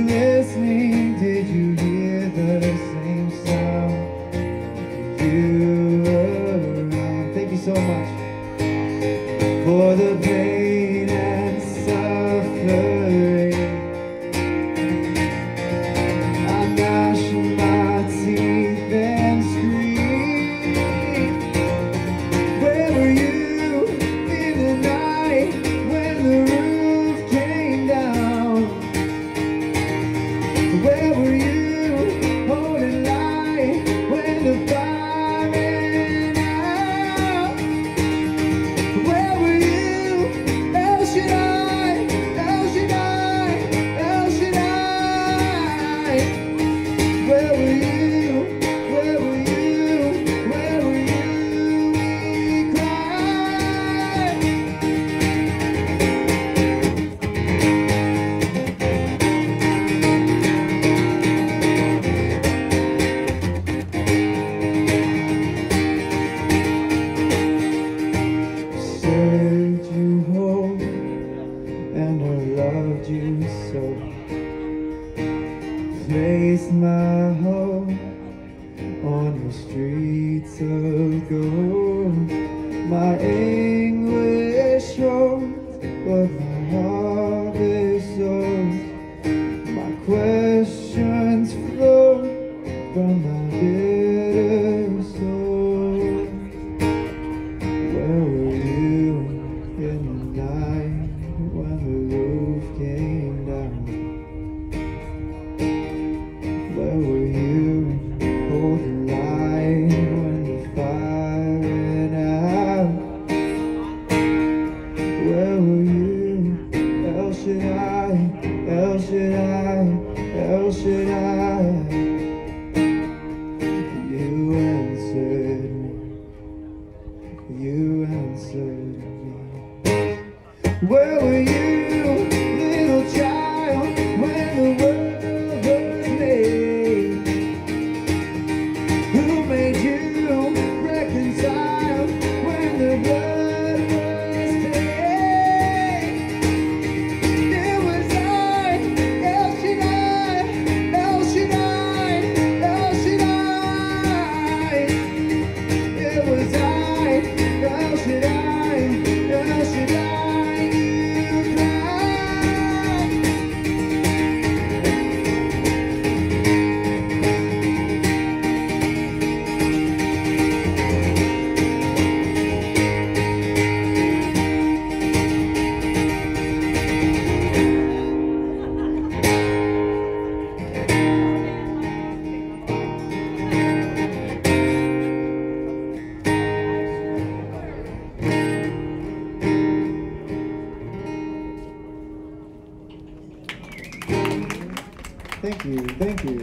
listening? Did you hear the same sound? You were around. Thank you so much for the pain and suffering. I gnash my teeth and scream. Where were you in the night when the roof came down? Where were you holding light when the fire ran out? Where were you? El Shaddai, El Shaddai, El Shaddai. Where were you? Where were you? Where were you? We cried. Served you whole, and I loved you so. Placed my hope on the streets of gold. My anguish holds, but my heart is sold. My questions flow from my bitter soul. Where were you in the night when the roof came down? Where were you holding light when the fire ran out? Where were you? El Shaddai, El Shaddai, El Shaddai. You answered me. You answered me. Where were you, little child, when the world was made? Who made you reconcile when the blood was paid? It was I, El Shaddai, El Shaddai, El Shaddai. It was I, El Shaddai, El Shaddai. You cried. Thank you, thank you.